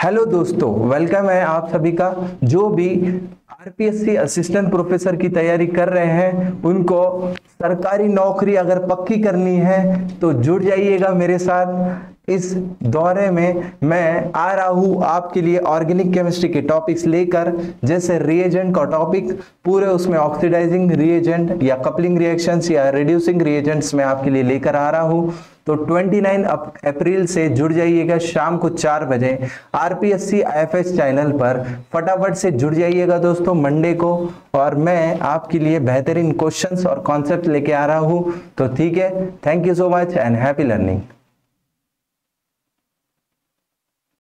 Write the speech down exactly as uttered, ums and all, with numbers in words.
Hello दोस्तों, welcome है आप सभी का। जो भी आरपीएससी असिस्टेंट प्रोफेसर की तैयारी कर रहे हैं, उनको सरकारी नौकरी अगर पक्की करनी है तो जुड़ जाइएगा मेरे साथ। इस दौरे में मैं आ रहा हूँ आपके लिए ऑर्गेनिक केमिस्ट्री के टॉपिक्स लेकर, जैसे रिएजेंट का टॉपिक पूरे उसमें ऑक्सीडाइजिंग रिएजेंट या कपलिंग रिएक्शंस या रिड्यूसिंग रिएजेंट्स में आपके लिए लेकर आ रहा हूँ। तो उनतीस अप्रैल से जुड़ जाइएगा शाम को चार बजे आरपीएससी आईएफएस चैनल पर। फटाफट से जुड़ जाइएगा दोस्तों मंडे को, और मैं आपके लिए बेहतरीन क्वेश्चंस और कॉन्सेप्ट लेके आ रहा हूँ। तो ठीक है, thank you so much and happy learning.